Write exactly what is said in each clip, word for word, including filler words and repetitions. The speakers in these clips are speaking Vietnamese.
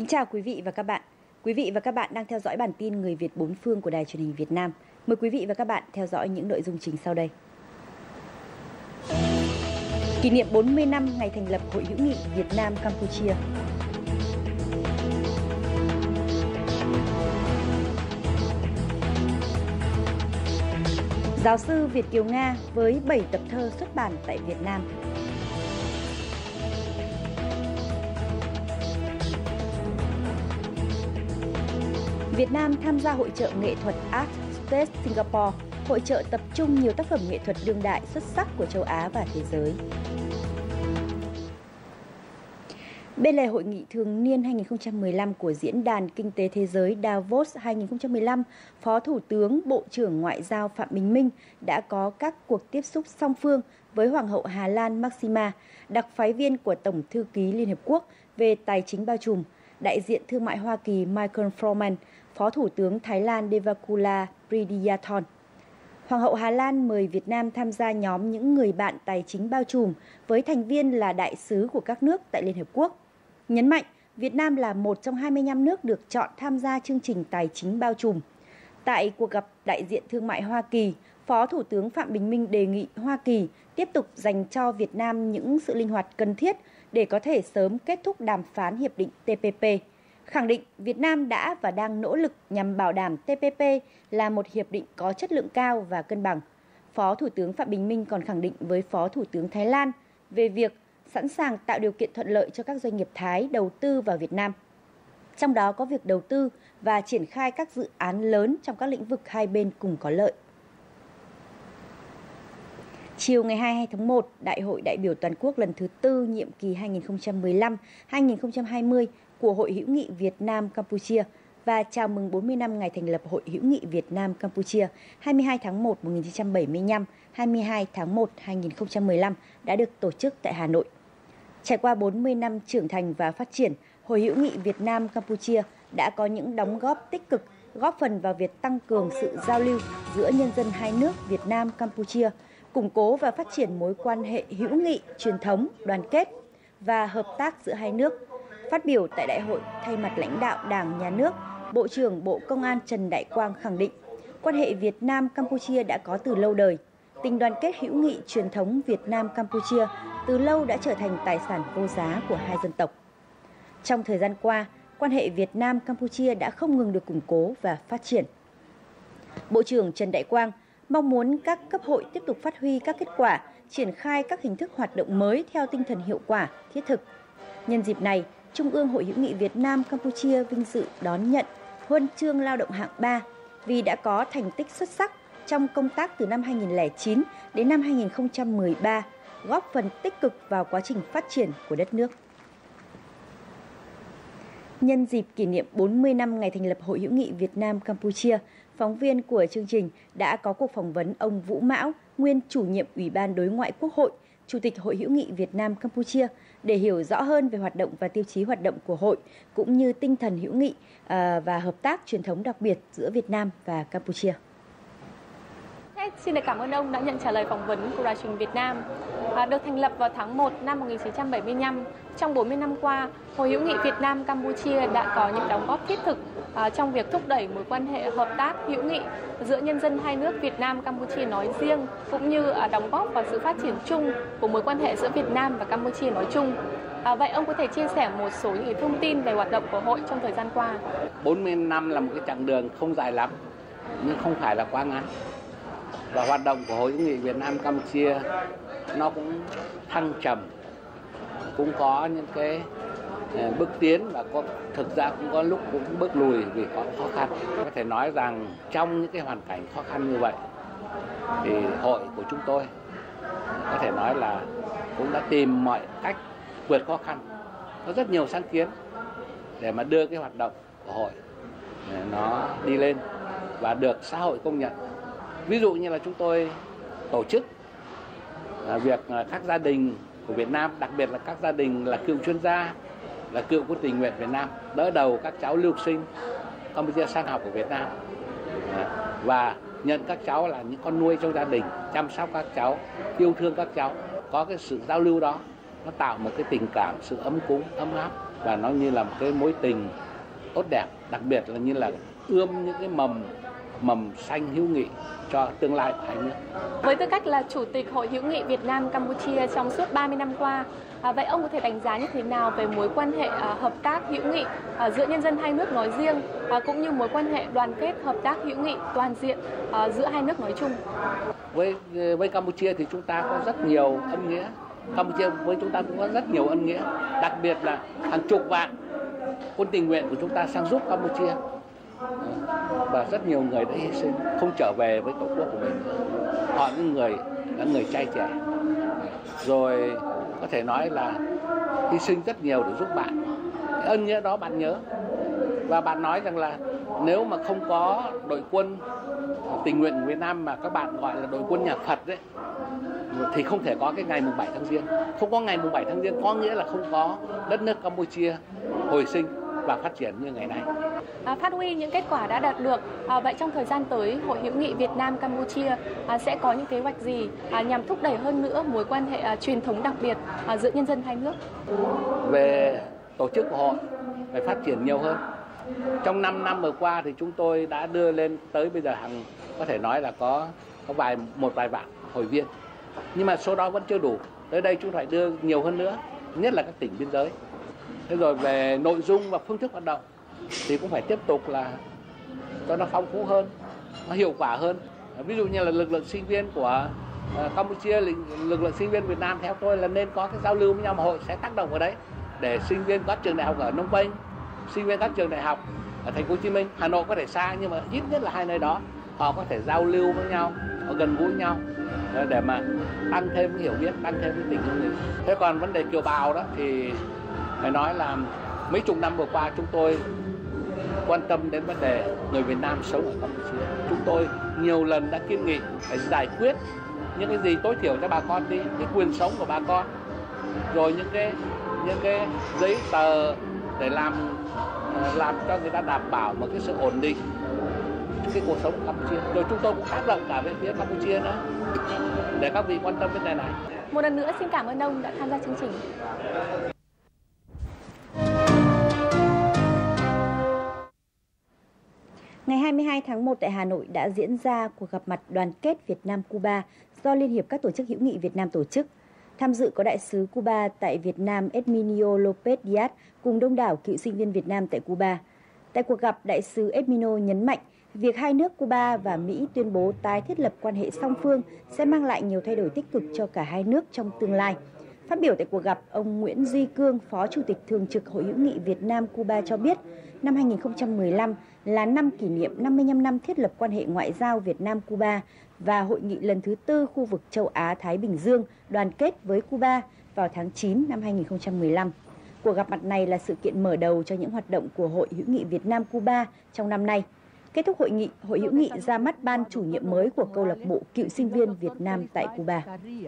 Kính chào quý vị và các bạn. Quý vị và các bạn đang theo dõi bản tin Người Việt bốn phương của Đài Truyền hình Việt Nam. Mời quý vị và các bạn theo dõi những nội dung chính sau đây. Kỷ niệm bốn mươi năm ngày thành lập Hội hữu nghị Việt Nam Campuchia. Giáo sư Việt kiều Nga với bảy tập thơ xuất bản tại Việt Nam. Việt Nam tham gia hội chợ nghệ thuật Art Space Singapore, hội chợ tập trung nhiều tác phẩm nghệ thuật đương đại xuất sắc của châu Á và thế giới. Bên lề hội nghị thường niên hai nghìn không trăm mười lăm của Diễn đàn Kinh tế Thế giới Davos hai nghìn không trăm mười lăm, Phó Thủ tướng Bộ trưởng Ngoại giao Phạm Bình Minh đã có các cuộc tiếp xúc song phương với Hoàng hậu Hà Lan Maxima, đặc phái viên của Tổng thư ký Liên Hợp Quốc về tài chính bao trùm, đại diện thương mại Hoa Kỳ Michael Froman, Phó Thủ tướng Thái Lan Devakula Pridiyathon. Hoàng hậu Hà Lan mời Việt Nam tham gia nhóm những người bạn tài chính bao trùm với thành viên là đại sứ của các nước tại Liên Hợp Quốc. Nhấn mạnh, Việt Nam là một trong hai mươi lăm nước được chọn tham gia chương trình tài chính bao trùm. Tại cuộc gặp đại diện thương mại Hoa Kỳ, Phó Thủ tướng Phạm Bình Minh đề nghị Hoa Kỳ tiếp tục dành cho Việt Nam những sự linh hoạt cần thiết để có thể sớm kết thúc đàm phán hiệp định T P P. Khẳng định Việt Nam đã và đang nỗ lực nhằm bảo đảm T P P là một hiệp định có chất lượng cao và cân bằng. Phó Thủ tướng Phạm Bình Minh còn khẳng định với Phó Thủ tướng Thái Lan về việc sẵn sàng tạo điều kiện thuận lợi cho các doanh nghiệp Thái đầu tư vào Việt Nam. Trong đó có việc đầu tư và triển khai các dự án lớn trong các lĩnh vực hai bên cùng có lợi. Chiều ngày hai mươi hai tháng một, Đại hội đại biểu toàn quốc lần thứ tư nhiệm kỳ hai nghìn không trăm mười lăm đến hai nghìn không trăm hai mươi của Hội hữu nghị Việt Nam Campuchia và chào mừng bốn mươi năm ngày thành lập Hội hữu nghị Việt Nam Campuchia hai mươi hai tháng một năm một nghìn chín trăm bảy mươi lăm, hai mươi hai tháng một năm hai nghìn không trăm mười lăm đã được tổ chức tại Hà Nội. Trải qua bốn mươi năm trưởng thành và phát triển, Hội hữu nghị Việt Nam Campuchia đã có những đóng góp tích cực, góp phần vào việc tăng cường sự giao lưu giữa nhân dân hai nước Việt Nam Campuchia, củng cố và phát triển mối quan hệ hữu nghị, truyền thống, đoàn kết và hợp tác giữa hai nước. Phát biểu tại đại hội, thay mặt lãnh đạo Đảng, Nhà nước, Bộ trưởng Bộ Công an Trần Đại Quang khẳng định, quan hệ Việt Nam-Campuchia đã có từ lâu đời. Tình đoàn kết hữu nghị truyền thống Việt Nam-Campuchia từ lâu đã trở thành tài sản vô giá của hai dân tộc. Trong thời gian qua, quan hệ Việt Nam-Campuchia đã không ngừng được củng cố và phát triển. Bộ trưởng Trần Đại Quang mong muốn các cấp hội tiếp tục phát huy các kết quả, triển khai các hình thức hoạt động mới theo tinh thần hiệu quả, thiết thực. Nhân dịp này, Trung ương Hội hữu nghị Việt Nam Campuchia vinh dự đón nhận huân chương lao động hạng ba vì đã có thành tích xuất sắc trong công tác từ năm hai nghìn không trăm lẻ chín đến năm hai nghìn không trăm mười ba, góp phần tích cực vào quá trình phát triển của đất nước. Nhân dịp kỷ niệm bốn mươi năm ngày thành lập Hội hữu nghị Việt Nam Campuchia, phóng viên của chương trình đã có cuộc phỏng vấn ông Vũ Mão, nguyên chủ nhiệm Ủy ban Đối ngoại Quốc hội, Chủ tịch Hội hữu nghị Việt Nam Campuchia để hiểu rõ hơn về hoạt động và tiêu chí hoạt động của hội cũng như tinh thần hữu nghị và hợp tác truyền thống đặc biệt giữa Việt Nam và Campuchia. Xin được cảm ơn ông đã nhận trả lời phỏng vấn của Đài Truyền hình Việt Nam. À, được thành lập vào tháng một năm một nghìn chín trăm bảy mươi lăm, trong bốn mươi năm qua, Hội hữu nghị Việt Nam Campuchia đã có những đóng góp thiết thực à, trong việc thúc đẩy mối quan hệ hợp tác hữu nghị giữa nhân dân hai nước Việt Nam Campuchia nói riêng, cũng như à, đóng góp vào sự phát triển chung của mối quan hệ giữa Việt Nam và Campuchia nói chung. À, vậy ông có thể chia sẻ một số những thông tin về hoạt động của hội trong thời gian qua? bốn mươi năm là một cái chặng đường không dài lắm, nhưng không phải là quá ngắn. Và hoạt động của Hội hữu nghị Việt Nam Campuchia nó cũng thăng trầm, cũng có những cái bước tiến và có thực ra cũng có lúc cũng bước lùi vì có khó khăn. Có thể nói rằng trong những cái hoàn cảnh khó khăn như vậy thì hội của chúng tôi có thể nói là cũng đã tìm mọi cách vượt khó khăn. Có rất nhiều sáng kiến để mà đưa cái hoạt động của hội nó đi lên và được xã hội công nhận. Ví dụ như là chúng tôi tổ chức việc các gia đình của Việt Nam, đặc biệt là các gia đình là cựu chuyên gia, là cựu quân tình nguyện Việt Nam, đỡ đầu các cháu lưu học sinh Campuchia sang học ở Việt Nam và nhận các cháu là những con nuôi trong gia đình, chăm sóc các cháu, yêu thương các cháu. Có cái sự giao lưu đó, nó tạo một cái tình cảm, sự ấm cúng, ấm áp và nó như là một cái mối tình tốt đẹp, đặc biệt là như là ươm những cái mầm mầm xanh hữu nghị cho tương lai của hai nước. Với tư cách là Chủ tịch Hội hữu nghị Việt Nam Campuchia trong suốt ba mươi năm qua, à, vậy ông có thể đánh giá như thế nào về mối quan hệ à, hợp tác hữu nghị à, giữa nhân dân hai nước nói riêng, à, cũng như mối quan hệ đoàn kết hợp tác hữu nghị toàn diện à, giữa hai nước nói chung? Với với Campuchia thì chúng ta có rất nhiều ân nghĩa. Campuchia với chúng ta cũng có rất nhiều ân nghĩa, đặc biệt là hàng chục vạn quân tình nguyện của chúng ta sang giúp Campuchia. Và rất nhiều người đã hy sinh, không trở về với tổ quốc của mình. Họ những người là người trai trẻ, rồi có thể nói là hy sinh rất nhiều để giúp bạn. Cái ân nghĩa đó bạn nhớ, và bạn nói rằng là nếu mà không có đội quân tình nguyện của Việt Nam mà các bạn gọi là đội quân nhà Phật đấy, thì không thể có cái ngày mùng bảy tháng Giêng. Không có ngày mùng bảy tháng Giêng có nghĩa là không có đất nước Campuchia hồi sinh và phát triển như ngày nay. À, phát huy những kết quả đã đạt được, à, vậy trong thời gian tới, Hội hữu nghị Việt Nam Campuchia à, sẽ có những kế hoạch gì à, nhằm thúc đẩy hơn nữa mối quan hệ à, truyền thống đặc biệt à, giữa nhân dân hai nước? Về tổ chức của hội, phải phát triển nhiều hơn. Trong năm năm vừa qua thì chúng tôi đã đưa lên tới bây giờ hàng có thể nói là có có vài một vài vạn hội viên, nhưng mà số đó vẫn chưa đủ. Tới đây chúng phải đưa nhiều hơn nữa, nhất là các tỉnh biên giới. Thế rồi về nội dung và phương thức hoạt động thì cũng phải tiếp tục là cho nó phong phú hơn, nó hiệu quả hơn. Ví dụ như là lực lượng sinh viên của uh, Campuchia, lực lượng sinh viên Việt Nam theo tôi là nên có cái giao lưu với nhau, mà hội sẽ tác động vào đấy để sinh viên các trường đại học ở Phnom Penh, sinh viên các trường đại học ở Thành phố Hồ Chí Minh, Hà Nội có thể xa nhưng mà ít nhất là hai nơi đó họ có thể giao lưu với nhau, họ gần gũi nhau để mà tăng thêm cái hiểu biết, tăng thêm cái tình hữu nghị. Thế còn vấn đề kiều bào đó thì phải nói là mấy chục năm vừa qua chúng tôi quan tâm đến vấn đề người Việt Nam sống ở Campuchia. Chúng tôi nhiều lần đã kiến nghị phải giải quyết những cái gì tối thiểu cho bà con đi, cái quyền sống của bà con, rồi những cái những cái giấy tờ để làm làm cho người ta đảm bảo một cái sự ổn định cái cuộc sống của Campuchia. Rồi chúng tôi cũng tác động cả về phía Campuchia nữa để các vị quan tâm vấn đề này. Một lần nữa xin cảm ơn ông đã tham gia chương trình. Ngày hai mươi hai tháng một tại Hà Nội đã diễn ra cuộc gặp mặt đoàn kết Việt Nam-Cuba do Liên hiệp các tổ chức hữu nghị Việt Nam tổ chức. Tham dự có đại sứ Cuba tại Việt Nam Edminio Lopez Diaz cùng đông đảo cựu sinh viên Việt Nam tại Cuba. Tại cuộc gặp, đại sứ Edminio nhấn mạnh việc hai nước Cuba và Mỹ tuyên bố tái thiết lập quan hệ song phương sẽ mang lại nhiều thay đổi tích cực cho cả hai nước trong tương lai. Phát biểu tại cuộc gặp, ông Nguyễn Duy Cương, Phó Chủ tịch Thường trực Hội hữu nghị Việt Nam-Cuba cho biết, năm hai nghìn không trăm mười lăm là năm kỷ niệm năm mươi lăm năm thiết lập quan hệ ngoại giao Việt Nam-Cuba và hội nghị lần thứ tư khu vực châu Á-Thái Bình Dương đoàn kết với Cuba vào tháng chín năm hai nghìn không trăm mười lăm. Cuộc gặp mặt này là sự kiện mở đầu cho những hoạt động của Hội hữu nghị Việt Nam-Cuba trong năm nay. Kết thúc hội nghị, Hội hữu nghị ra mắt ban chủ nhiệm mới của câu lạc bộ cựu sinh viên Việt Nam tại Cuba.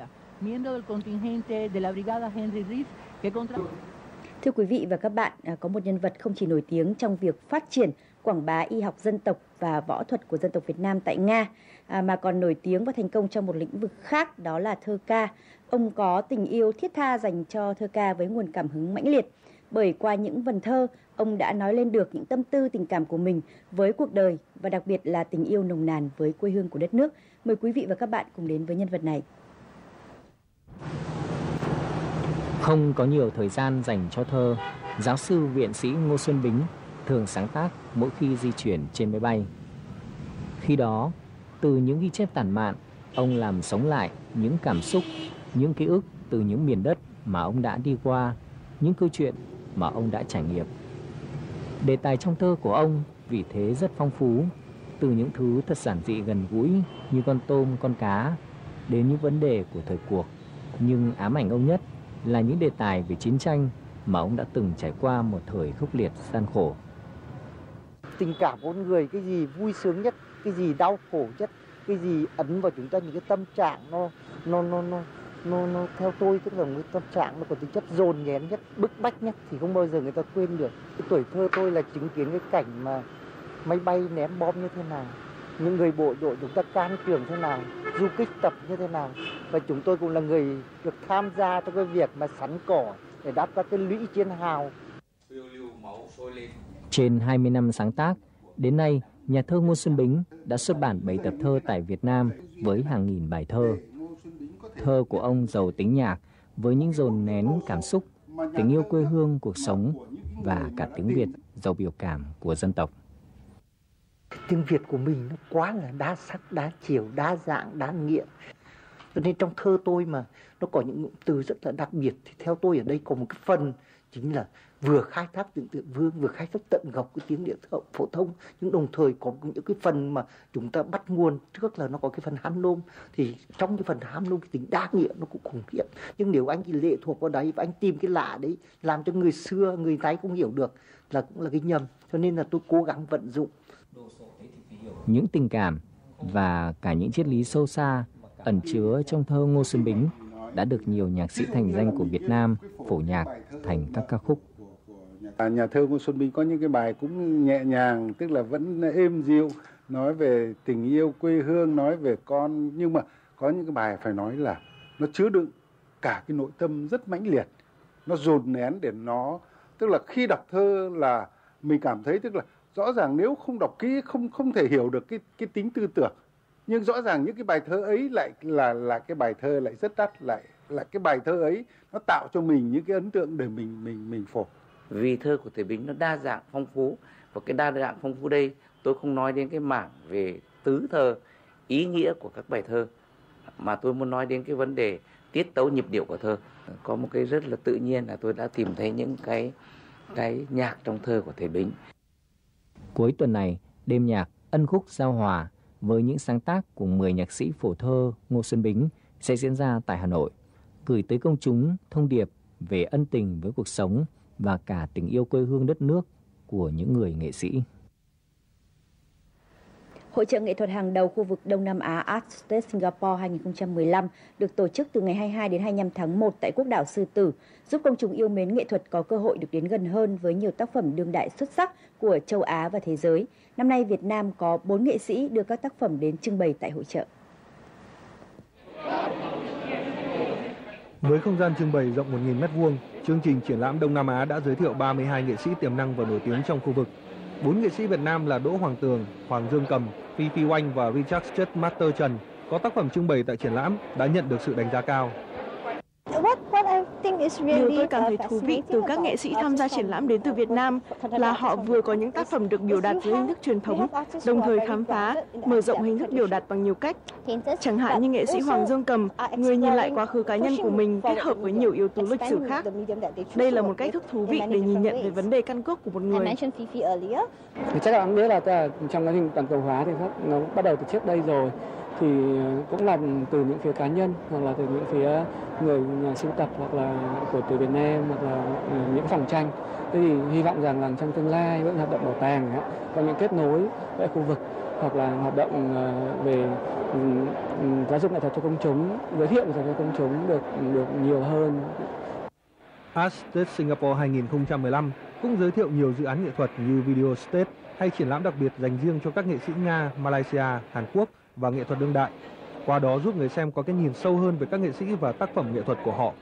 Thưa quý vị và các bạn, có một nhân vật không chỉ nổi tiếng trong việc phát triển, quảng bá y học dân tộc và võ thuật của dân tộc Việt Nam tại Nga, mà còn nổi tiếng và thành công trong một lĩnh vực khác, đó là thơ ca. Ông có tình yêu thiết tha dành cho thơ ca với nguồn cảm hứng mãnh liệt. Bởi qua những vần thơ, ông đã nói lên được những tâm tư tình cảm của mình với cuộc đời và đặc biệt là tình yêu nồng nàn với quê hương của đất nước. Mời quý vị và các bạn cùng đến với nhân vật này. Không có nhiều thời gian dành cho thơ, giáo sư viện sĩ Ngô Xuân Bính thường sáng tác mỗi khi di chuyển trên máy bay. Khi đó, từ những ghi chép tản mạn, ông làm sống lại những cảm xúc, những ký ức từ những miền đất mà ông đã đi qua, những câu chuyện mà ông đã trải nghiệm. Đề tài trong thơ của ông vì thế rất phong phú, từ những thứ thật giản dị gần gũi như con tôm, con cá, đến những vấn đề của thời cuộc. Nhưng ám ảnh ông nhất là những đề tài về chiến tranh mà ông đã từng trải qua một thời khốc liệt gian khổ. Tình cảm của con người, cái gì vui sướng nhất, cái gì đau khổ nhất, cái gì ấn vào chúng ta những cái tâm trạng nó nó nó nó nó, nó theo tôi tức là một cái tâm trạng nó có tính chất dồn nén nhất, bức bách nhất thì không bao giờ người ta quên được. Cái tuổi thơ tôi là chứng kiến cái cảnh mà máy bay ném bom như thế nào, những người bộ đội chúng ta can trường thế nào, du kích tập như thế nào, và chúng tôi cũng là người được tham gia trong cái việc mà sắn cỏ để đáp các cái lũy chiến hào. Trên hai mươi năm sáng tác, đến nay, nhà thơ Ngô Xuân Bính đã xuất bản bảy tập thơ tại Việt Nam với hàng nghìn bài thơ. Thơ của ông giàu tính nhạc với những dồn nén cảm xúc, tình yêu quê hương, cuộc sống và cả tiếng Việt giàu biểu cảm của dân tộc. Tiếng Việt của mình nó quá là đa sắc, đa chiều, đa dạng, đa nghĩa. Cho nên trong thơ tôi mà nó có những từ rất là đặc biệt, thì theo tôi ở đây có một cái phần chính là vừa khai thác tượng tượng vương, vừa khai thác tận gốc cái tiếng địa phổ thông, nhưng đồng thời có những cái phần mà chúng ta bắt nguồn trước là nó có cái phần hán nôm, thì trong cái phần hán nôm cái tính đa nghĩa nó cũng khủng khiếp. Nhưng nếu anh chỉ lệ thuộc vào đấy và anh tìm cái lạ đấy làm cho người xưa, người Tây không hiểu được là cũng là cái nhầm. Cho nên là tôi cố gắng vận dụng những tình cảm và cả những triết lý sâu xa ẩn chứa trong thơ Ngô Xuân Bính đã được nhiều nhạc sĩ thành danh của Việt Nam phổ nhạc thành các ca khúc. Nhà thơ Ngô Xuân Bính có những cái bài cũng nhẹ nhàng, tức là vẫn êm dịu, nói về tình yêu quê hương, nói về con, nhưng mà có những cái bài phải nói là nó chứa đựng cả cái nội tâm rất mãnh liệt, nó dồn nén để nó, tức là khi đọc thơ là mình cảm thấy tức là rõ ràng nếu không đọc kỹ không không thể hiểu được cái cái tính tư tưởng, nhưng rõ ràng những cái bài thơ ấy lại là là cái bài thơ lại rất đắt, lại là cái bài thơ ấy nó tạo cho mình những cái ấn tượng để mình mình mình phổ. Vì thơ của thầy Bính nó đa dạng phong phú, và cái đa dạng phong phú đây tôi không nói đến cái mảng về tứ thơ, ý nghĩa của các bài thơ, mà tôi muốn nói đến cái vấn đề tiết tấu nhịp điệu của thơ. Có một cái rất là tự nhiên là tôi đã tìm thấy những cái cái nhạc trong thơ của thầy Bính. Cuối tuần này, đêm nhạc Ân khúc giao hòa với những sáng tác của mười nhạc sĩ phổ thơ Ngô Xuân Bính sẽ diễn ra tại Hà Nội, gửi tới công chúng thông điệp về ân tình với cuộc sống và cả tình yêu quê hương đất nước của những người nghệ sĩ. Hội chợ nghệ thuật hàng đầu khu vực Đông Nam Á Art State Singapore hai không một lăm được tổ chức từ ngày hai mươi hai đến hai mươi lăm tháng một tại quốc đảo Sư Tử, giúp công chúng yêu mến nghệ thuật có cơ hội được đến gần hơn với nhiều tác phẩm đương đại xuất sắc của châu Á và thế giới. Năm nay, Việt Nam có bốn nghệ sĩ đưa các tác phẩm đến trưng bày tại hội chợ. Với không gian trưng bày rộng một nghìn mét vuông, chương trình triển lãm Đông Nam Á đã giới thiệu ba mươi hai nghệ sĩ tiềm năng và nổi tiếng trong khu vực. Bốn nghệ sĩ Việt Nam là Đỗ Hoàng Tường, Hoàng Dương Cầm, Phi Phi Oanh và Richard Chất Master Trần có tác phẩm trưng bày tại triển lãm đã nhận được sự đánh giá cao. Điều tôi cảm thấy thú vị từ các nghệ sĩ tham gia triển lãm đến từ Việt Nam là họ vừa có những tác phẩm được biểu đạt dưới hình thức truyền thống, đồng thời khám phá, mở rộng hình thức biểu đạt bằng nhiều cách. Chẳng hạn như nghệ sĩ Hoàng Dương Cầm, người nhìn lại quá khứ cá nhân của mình kết hợp với nhiều yếu tố lịch sử khác. Đây là một cách thức thú vị để nhìn nhận về vấn đề căn cước của một người. Thì chắc là ông biết là, là trong quá trình toàn cầu hóa thì nó bắt đầu từ trước đây rồi. Thì cũng là từ những phía cá nhân hoặc là từ những phía người nhà sưu tập hoặc là của từ Việt Nam hoặc là những phòng tranh. Thế thì hy vọng rằng là trong tương lai với hoạt động bảo tàng có những kết nối với khu vực hoặc là hoạt động về giáo dục nghệ thuật cho công chúng, giới thiệu nghệ thuật cho công chúng được được nhiều hơn. Art State Singapore hai không một lăm cũng giới thiệu nhiều dự án nghệ thuật như Video State hay triển lãm đặc biệt dành riêng cho các nghệ sĩ Nga, Malaysia, Hàn Quốc và nghệ thuật đương đại. Qua đó giúp người xem có cái nhìn sâu hơn về các nghệ sĩ và tác phẩm nghệ thuật của họ.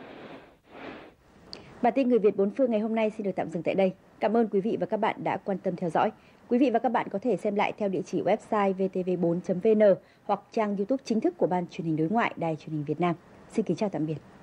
Bản tin Người Việt bốn phương ngày hôm nay xin được tạm dừng tại đây. Cảm ơn quý vị và các bạn đã quan tâm theo dõi. Quý vị và các bạn có thể xem lại theo địa chỉ website v t v bốn chấm v n hoặc trang YouTube chính thức của Ban Truyền hình Đối ngoại Đài Truyền hình Việt Nam. Xin kính chào tạm biệt.